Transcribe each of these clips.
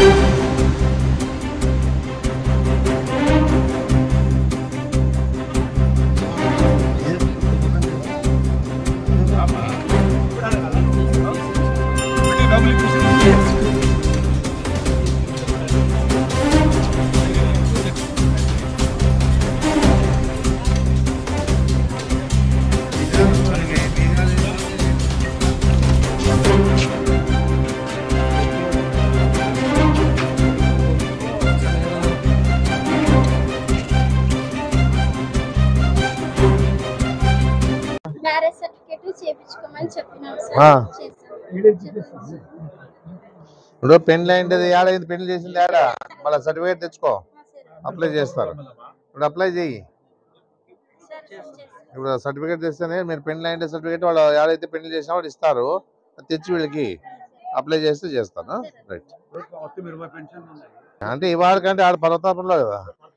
ఇప్పుడు పెళ్లి అయింది ఏడైంది, పెళ్లి చేసింది ఏడా, మళ్ళీ సర్టిఫికేట్ తెచ్చుకో, అప్లై చేస్తారు. ఇప్పుడు అప్లై చెయ్యి. ఇప్పుడు సర్టిఫికేట్ తెస్తేనే మీరు పెళ్లి అయింది సర్టిఫికేట్ వాళ్ళు ఏడైతే పెళ్లి చేసినా వాళ్ళు ఇస్తారు. తెచ్చి వీళ్ళకి అప్లై చేస్తే చేస్తాను. రైట్. అంటే ఇవాళ కంటే ఆడ పర్వతాపంలో కదా,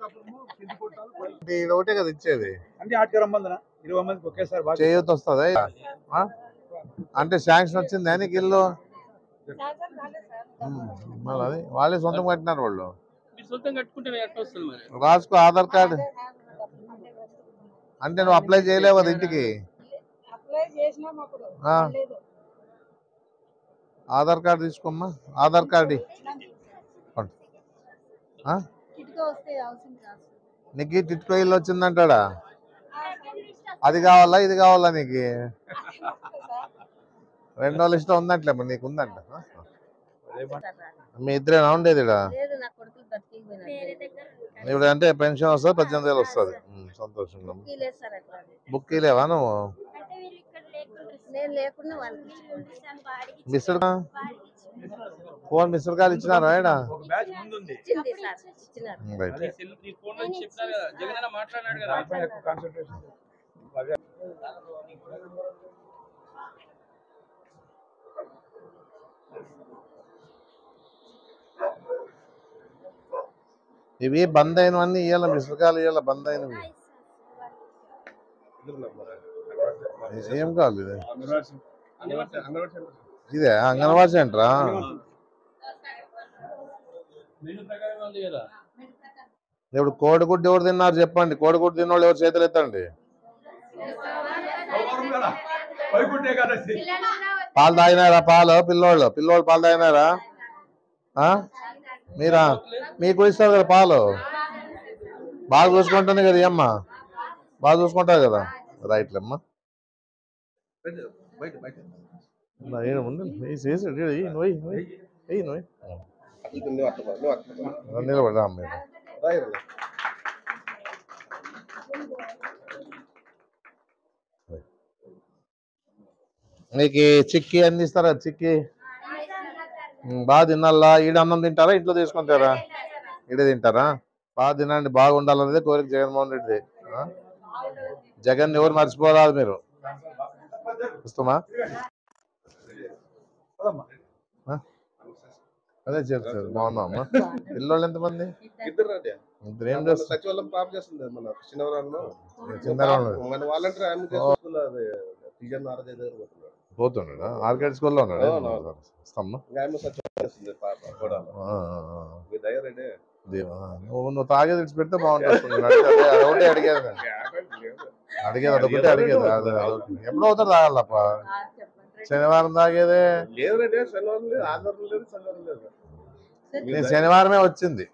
ఇది ఒకటే కదా ఇచ్చేది. చేయొద్దు వస్తుంది అంటే శాంక్షన్ వచ్చింది నీకు ఇల్లు, మళ్ళీ అది వాళ్ళే సొంతం కట్టినారు. వాళ్ళు రాసుకో ఆధార్ కార్డు అంటే నువ్వు అప్లై చేయలేవు కదా ఇంటికి. ఆధార్ కార్డు తీసుకోమ్మా, ఆధార్ కార్డు నీకు టిట్కో ఇల్లు వచ్చిందంటాడా, అది కావాలా ఇది కావాలా నీకు, రెండో లిస్ట్ ఉందంటలే నీకు ఉందంట. మీ ఇద్దరేనా ఉండేది ఇప్పుడు అంటే పెన్షన్ వస్తుంది 18,000 వస్తుంది. సంతోషంగా. బుక్ లేవా నువ్వు మిస్టర్ ఫోన్ మిస్టర్ కాల్ ఇచ్చినారా ఆయన? ఇవి బంద్ అయినవన్నీ ఇవ్వాలి, మిస్టర్ కాల్ ఇవ్వాలి. బంద్ అయినవి ఏం కాదు. ఇదే అంగన్వాడీ సెంటరా? ఇప్పుడు కోడిగుడ్డు ఎవరు తిన్నారు చెప్పండి, కోడిగుడ్డు తిన్నోళ్ళు ఎవరు చేతులు ఎత్తండి. పాలు తాగినారా? పిల్లోళ్ళు పాలు తాగినారా? మీరా? మీకు ఇస్తారు కదా పాలు, బాగా చూసుకుంటుంది కదా అమ్మ, బాగా చూసుకుంటారు కదా. రైట్లే అమ్మా. నిలబడరా మీరు. నీకు చిక్కీ అందిస్తారా? చిక్కీ బాగా తినాలా? ఈడ అన్నం తింటారా ఇంట్లో తీసుకుంటారా? ఈడ తింటారా? బాగా తినండి, బాగుండాలనేది కోరిక జగన్మోహన్ రెడ్డి. జగన్ ఎవరు మర్చిపోరాదు మీరు. ఇస్తామా? అదే చెప్తారు. బాగున్నా అమ్మా. పిల్లోళ్ళు ఎంతమంది? ఇద్దరు. ఏం చేస్తారు? పోతున్నాడా? ఆర్కేడ్ స్కూల్లో ఉన్నాడు. నువ్వు తాగేది తెచ్చి పెడితే బాగుంటుంది. అదొకటి అడిగేది అదొకటి. ఎప్పుడు అవుతారు తాగాలప్ప? శనివారం తాగేదే. నేను శనివారమే వచ్చింది.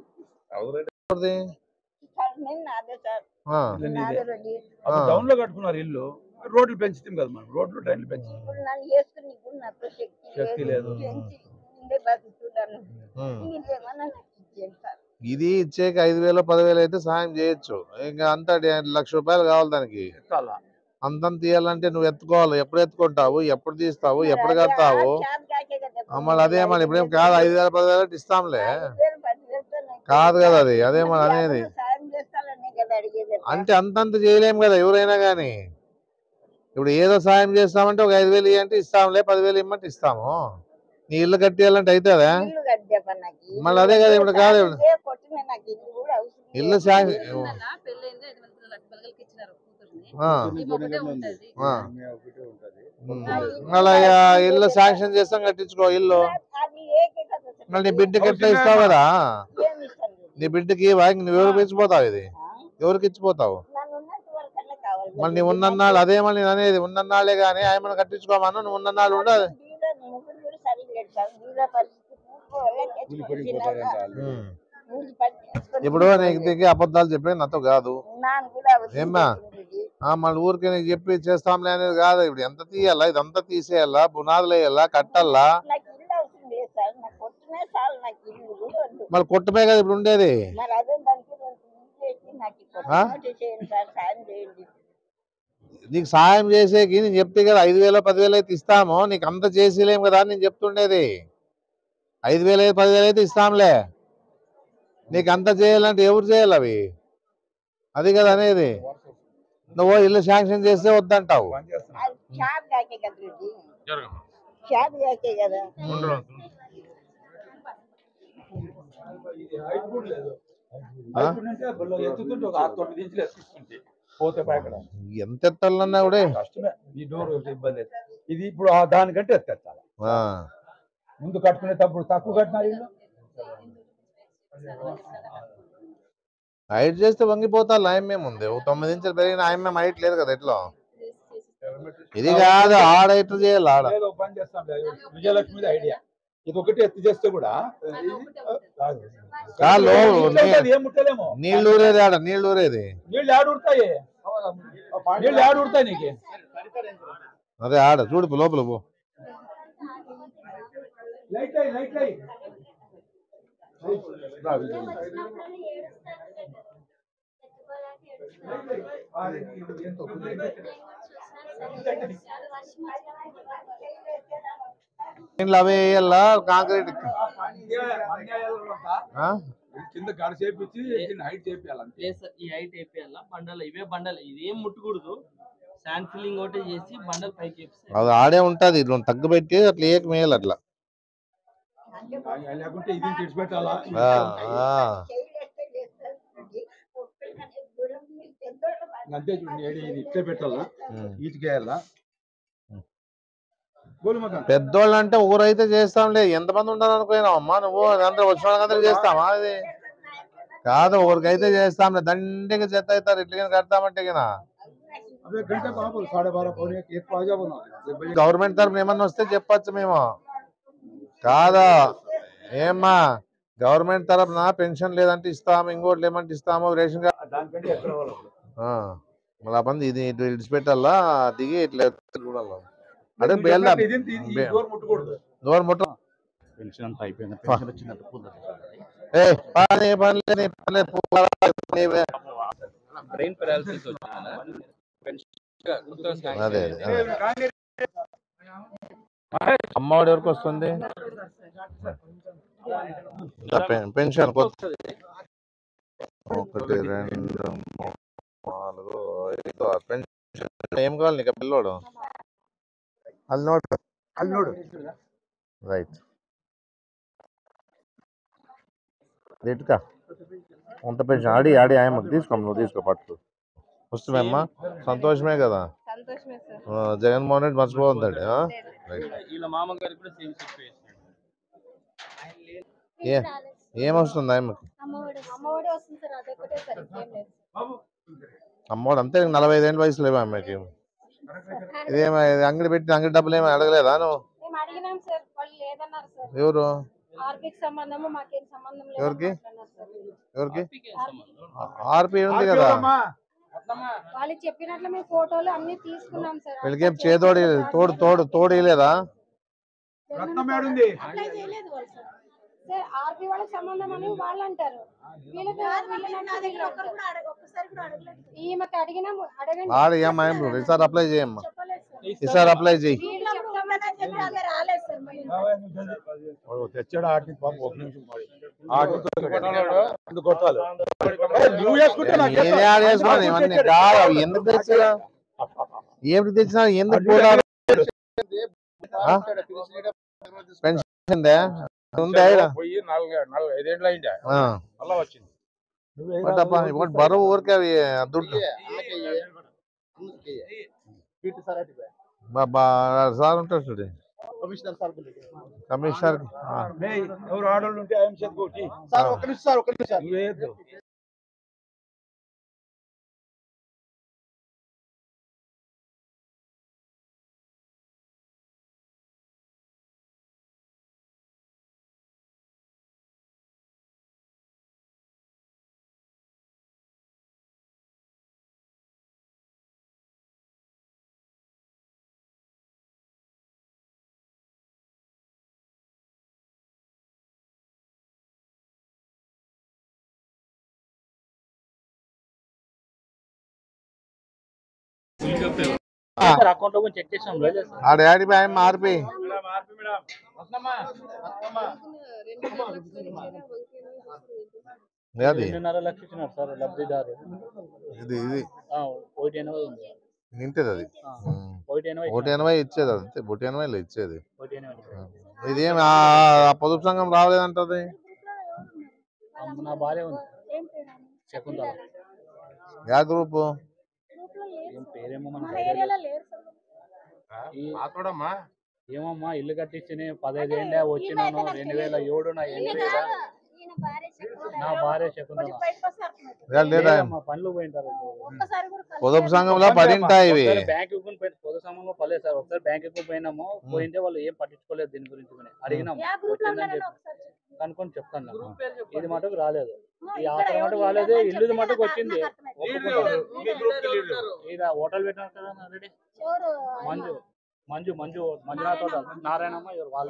టౌన్ లో కట్టుకున్నారు ఇల్లు, రోడ్లు పెంచుతాం కదా మనం, రోడ్లు డ్రైన్లు పెంచి శక్తి లేదు. ఇది ఇచ్చేకి 5,000 10,000 అయితే సాయం చేయొచ్చు. ఇంకా అంతా 1,00,000 రూపాయలు కావాలి దానికి. అంతంత తీయాలంటే నువ్వు ఎత్తుకోవాలి. ఎప్పుడు ఎత్తుకుంటావు, ఎప్పుడు తీస్తావు, ఎప్పుడు కడతావు? మళ్ళీ అదేమని ఇప్పుడేం కాదు, 5,000 10,000 ఇస్తాంలే కాదు కదా అది. అదేమని అనేది అంటే అంతంత చేయలేము కదా ఎవరైనా కానీ. ఇప్పుడు ఏదో సాయం చేస్తామంటే ఒక 5,000 ఇవ్వంటే ఇస్తాంలే, 10,000 ఇమ్మంటే ఇస్తాము. నీ ఇల్లు కట్టేయాలంటే అవుతుందా? మళ్ళీ అదే కదా ఇప్పుడు కాదు. ఇల్లు మళ్ళీ ఇల్లు శాంక్షన్ చేస్తాం, కట్టించుకో ఇల్లు. మళ్ళీ నీ బిడ్డకి ఎట్లా ఇస్తావు కదా, నీ బిడ్డకి వాకి నువ్వు ఎవరికి ఇచ్చిపోతావు, ఇది ఎవరికి ఇచ్చిపోతావు? మళ్ళీ నువ్వు ఉన్నన్నాళ్ళు అదే మళ్ళీ నేను అనేది ఉన్నన్నాళ్ళే కానీ ఆయమను కట్టించుకోమన్నా, నువ్వు ఉన్నన్నాళ్ళు ఉండదు. ఇప్పుడు నీకు దిగి అబద్ధాలు చెప్పేది నాతో కాదు ఏమ్మా. మళ్ళీ ఊరికి నీకు చెప్పి చేస్తాంలే అనేది కాదు. ఇప్పుడు ఎంత తీయాలా, ఇదంతా తీసేయాలా, పునాదులు వేయాలా, కట్టాలా. మళ్ళీ కొట్టమే కదా ఇప్పుడు ఉండేది. నీకు సాయం చేసేకి నేను చెప్తే కదా 5,000 10,000 అయితే ఇస్తాము, నీకు అంత చేసేలేము కదా అని నేను చెప్తుండేది. 5,000 10,000 అయితే ఇస్తాంలే, నీకు అంత చేయాలంటే ఎవరు చేయాలి అవి? అది కదా అనేది. నువ్వు ఇల్లు శాంక్షన్ చేస్తే వద్దంటావు. ఎంత ఎత్తాలన్నా కూడా కష్టమే. ఈ డోర్ ఇబ్బంది. ఇది ఇప్పుడు దానికంటే ఎత్తాలి. ముందు కట్టుకునేటప్పుడు తక్కువ కట్టినారు ఇల్లు. హైట్ చేస్తే వంగిపోతా. ఆయమేముంది 9 ఇంచులు పెరిగిన ఆయమేం హైట్ లేదు కదా. ఎట్లా ఇది కాదు, ఆడ ఎట్లా చేయాలి? ఆడ పని చేస్తాం విజయలక్ష్మి ఐడియా. ఇది ఒకటి ఎత్తు చేస్తే కూడా నీళ్ళు ఊరేది, ఆడ నీళ్ళు ఊరేది, నీళ్ళు ఆడుతాయి, నీళ్ళు ఆడుతాయి నీకు. అదే ఆడ చూడు లోపల పో. అవే వేయాలా కాంక్రీట్ కింద గడ చేపించి హైట్ చేపియాలి. ఈ హైట్ వేపియాలా బండలు, ఇవే బండలు, ఇదేం ముట్టకూడదు. శాండ్ ఫిల్లింగ్ ఒకటి చేసి బండలు పైకి వేపిస్తే అది ఆడే ఉంటది. తగ్గుపెట్టి అట్లా ఏకమేయాలి అట్లా. లేకుంటే ఇది తెచ్చిపెట్టాలా, అంతే చూడండి. ఇది ఇట్లే పెట్టాలా, ఈటికేయాలా. పెద్దోళ్ళు అంటే ఊరైతే చేస్తాంలే, ఎంతమంది ఉండాలనుకున్నావు అమ్మా నువ్వు? అందరూ వచ్చిన వాళ్ళందరూ చేస్తామా? అది కాదు, ఊరికైతే చేస్తాంలే. దండిగా చెత్త అవుతారు ఇట్లా కడతామంటే గినా. గవర్నమెంట్ తరఫున ఏమన్నా వస్తే చెప్పచ్చు మేము. కాదా ఏమ్మా, గవర్నమెంట్ తరఫున పెన్షన్ లేదంటే ఇస్తాము, ఇంకోటి ఏమంటే ఇస్తాము, రేషన్ కార్డు. మళ్ళీ ఆ మంది ఇది ఇటు ఇడిచిపెట్టాలా, దిగి ఇట్లా చూడాలా. అదే బేల్దా డోర్ ముట్ట. పెన్షన్ అంతా అయిపోయింది. అదే అమ్మఒడి ఎవరికి వస్తుంది? పెన్షన్ 1 2 3 4 5 పెన్షన్ ఏం కావాలి నీకు పిల్లోడు? అల్నోడు రైట్ రేటుకా అంత పెన్షన్ ఆడి ఆయమ్మకి తీసుకో, నువ్వు తీసుకో పట్టు. వస్తున్నాయమ్మా, సంతోషమే కదా. జగన్మోహన్ రెడ్డి మర్చిపోతాడు. ఏమొస్తుంది ఆయమ్మకి? అమ్మోడు అంతే. 45 ఏళ్ళ వయసులో ఏమో ఆమెకి. ఇదేమో అంగడి పెట్టి అంగడి డబ్బులు ఏమో అడగలేదా నువ్వు? ఎవరు? ఎవరికి ఆర్పి ఉంది కదా. వీళ్ళకేం చేదోడి తోడు ఇలేదా? ఈసారి అప్లై చేయమ్మా, ఈసారి అప్లై చేయి. తెచ్చాడు ఆటికి పాపం, ఒక నిమిషం ఇవన్నీ కాదు. ఎందుకు తెచ్చా, ఏమిటి తెచ్చినా ఎందుకు పోతారు? పెన్షన్ ఉందా? బరువు ఊరికే అవి దుడ్డు సార్ ఉంటాడు చూడండి. కమిషనర్ ఎవరు ఆడోళ్ళు ఉంటే ఆయన చేతి సార్ ఒక నిమిషం సార్, ఒక నిమిషం. లేదు అకౌంట్ లో చెక్ చేసాం ఆ డాడీ బాయ్ మార్పి అది 2.5 లక్షలు ఇచ్చినారు సార్ లబ్ధిదారు. ఇది ఇది 1.80 ఉంది. నింటది అది 1.80 1.80 ఇచ్చేది అంతే 1.80 ఇచ్చేది. 1.80 ఇదేం పొదుపు సంఘం రాలేదంటది. నా భార్య ఉంది శకుంతల. యా గ్రూప్ పేరేమో ఏమమ్మా ఇల్లు కట్టించిన 15 ఏళ్ళ వచ్చినాను 2007 నా నా భార్య శకుంతల పనులు పోయింటారు. పొదుపు సంఘంలో పడింటాయి ఇవి. బ్యాంక్ పొదుపు సంఘంలో పడలేదు సార్. ఒకసారి బ్యాంక్ పోయినాము, పోయింటే వాళ్ళు ఏం పట్టించుకోలేదు దీని గురించి. అడిగినాము కనుక్కొని చెప్తాను. ఇది మటుకు రాలేదు, ఈ ఆఖరి మటుకు రాలేదు. ఇల్లు మటుకు వచ్చింది. ఇలా హోటల్ పెట్టినారు కదా ఆల్రెడీ. మంజునాథ్ హోటల్ నారాయణమ్మ ఎవరు వాళ్ళే.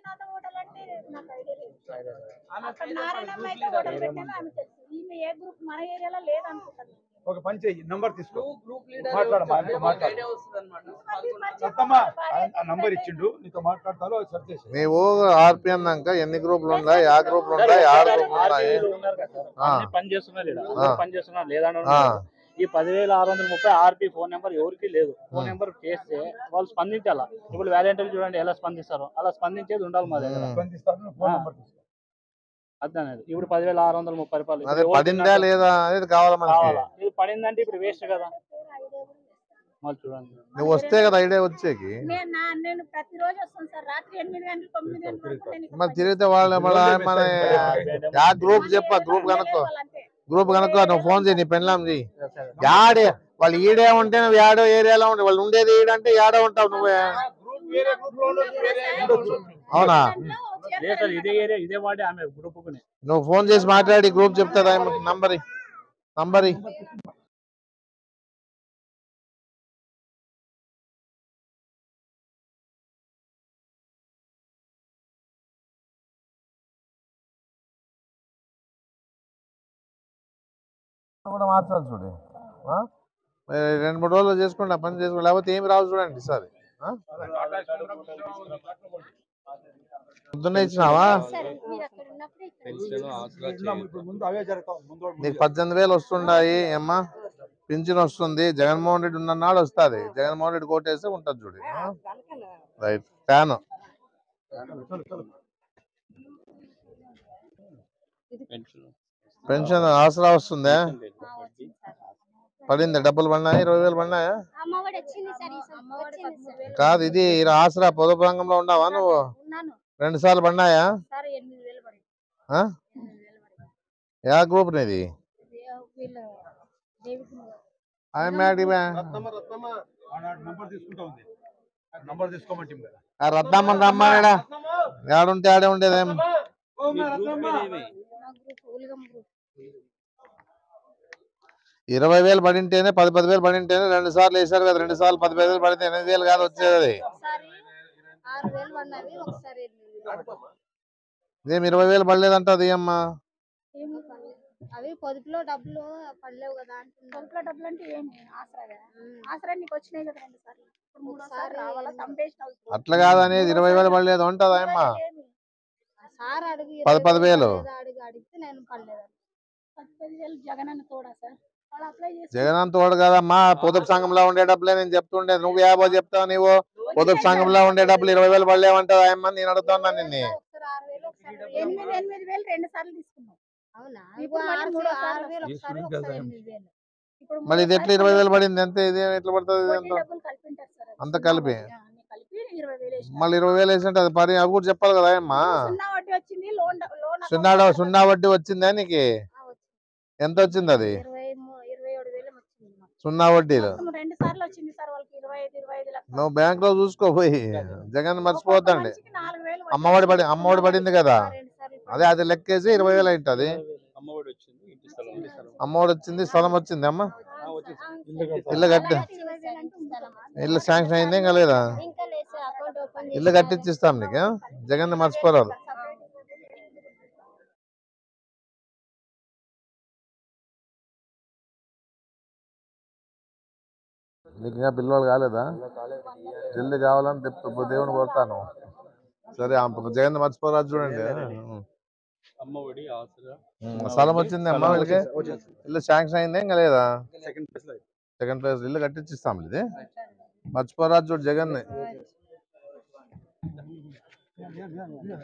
ఒక పని చెయ్యి, నంబర్ తీసుకో, నంబర్ ఇచ్చిండు, నీతో మాట్లాడతాను. సెర్చ్ చేసి నీవు ఆర్పి అన్నాక ఎన్ని గ్రూపులు ఉన్నాయి, ఆ గ్రూపులు ఉన్నాయి, ఆ గ్రూపులు ఉన్నాయి, పని చేస్తున్నారు లేదా. ఈ 10,630 ఆర్పి ఫోన్ నెంబర్ ఎవరికి లేదు. ఫోన్ నెంబర్ చేస్తే వాళ్ళు స్పందించాలా. ఇప్పుడు వ్యాలంటీర్లు చూడండి ఎలా స్పందిస్తారో అలా స్పందించేది ఉండాలి మా దగ్గర. అర్థమనేది ఇప్పుడు 10,630 రూపాయలు పడిందా లేదా అనేది కావాలా. ఇది పడిందంటే ఇప్పుడు వేస్ట్ కదా. మళ్ళీ చూడండి నువ్వు వస్తే కదా ఐడియా వచ్చేకి. మరి తిరిగితే వాళ్ళు మన గ్రూప్ చెప్ప గ్రూప్ కనుక్కో నువ్వు ఫోన్ చేయి, నీ పెళ్ళాం చెయ్యి. యాడే వాళ్ళు ఈడే ఉంటే నువ్వు యాడో ఏరియాలో ఉండే వాళ్ళు ఉండేది ఈడంటే యాడో ఉంటావు నువ్వే. అవునా ఇదే వాడే ఆమె గ్రూప్. నువ్వు ఫోన్ చేసి మాట్లాడి గ్రూప్ చెప్తాదా నంబరి కూడా మార్చాలి చూడు. 2-3 రోజులు చేసుకోండి, ఆ పని చేసుకోండి, లేకపోతే ఏమి రావు చూడండి ఈసారి. పొద్దున్నే ఇచ్చినావా? నీకు 18,000 వస్తుండాయి అమ్మా, పింఛన్ వస్తుంది. జగన్మోహన్ రెడ్డి ఉన్ననాడు వస్తుంది. జగన్మోహన్ రెడ్డి కోటేస్తే ఉంటుంది చూడు. రైట్ ఫ్యాన్ పెన్షన్ ఆసరా వస్తుందా? పడింది, డబ్బులు పడినాయి, 20,000 పడినాయా? కాదు, ఇది ఆసరా పొదుపు రంగంలో ఉన్నావా నువ్వు? 2 సార్లు పడినాయా? యా గ్రూప్ నీది? రత్నమ్మని రమ్మన్నాడా? ఆడుంటే ఆడే ఉండేదేం. 20,000 పడింటేనే 10,000 పడింటేనే 2 సార్లు వేసారు కదా. 2 సార్లు 15,000 పడితే 8,000 కాదు వచ్చేది. ఇదేం 20,000 పడలేదంట అది అమ్మా. అవి పొదుపులో డబ్బులు పడలేవు కదా. పొదుపులో డబ్బులు అంటే ఏమి ఆసరా నీకు వచ్చినాయి కదా 2 సార్లు. అట్లా కాదనేది 20,000 పడలేదు ఉంటదా అమ్మా? 10,000 అడిగితే నేను పడలేదు. 10,000 జగనన్న తోడా సార్? జగన్ తోడు కదమ్మా, పొదుపు సంఘంలో ఉండే డబ్బులే నేను చెప్తుండే. నువ్వు యాభో చెప్తావు. నువ్వు పొదుపు సంఘంలో ఉండే డబ్బులు 20,000 పడలేమంటావు అమ్మా? నేను అడుగుతున్నా నిన్ను. 8,000 2 సార్లు తీసుకున్నాం. మరి ఇది ఎట్లా 20,000 పడింది? అంతే ఇది ఎట్లా పడుతుంది? అంత కలిపి మళ్ళీ 20,000 వేసింటే అది పని అవి కూడా చెప్పాలి కదా అమ్మా. సున్నా వడ్డీ వచ్చిందా నీకు? ఎంత వచ్చింది అది సున్నా వడ్డీలో? నువ్వు బ్యాంక్ లో చూసుకోపోయి జగన్ మర్చిపోద్దండి. అమ్మఒడి పడింది కదా, అదే అది లెక్కేసి 20,000 అయింటది. అమ్మఒడి వచ్చింది, స్థలం వచ్చింది అమ్మ, ఇల్లు కట్టి ఇల్లు శాంక్షన్ అయింది ఇంకా లేదా? ఇల్లు కట్టించిస్తాం నీకు, జగన్ మర్చిపోరాదు. నీకు ఇంకా పిల్లలు కాలేదా? జల్ది కావాలని దేవుని కోరుతాను. సరే జగన్ మర్చిపోరాదు చూడండి. స్థలం వచ్చింది అమ్మ వీళ్ళకి, ఇల్లు శాంక్షన్ అయింది ఇంకా లేదా? సెకండ్ ప్లేస్ ఇల్లు కట్టించిస్తాం. ఇది మర్చిపోరాదు చూడు జగన్.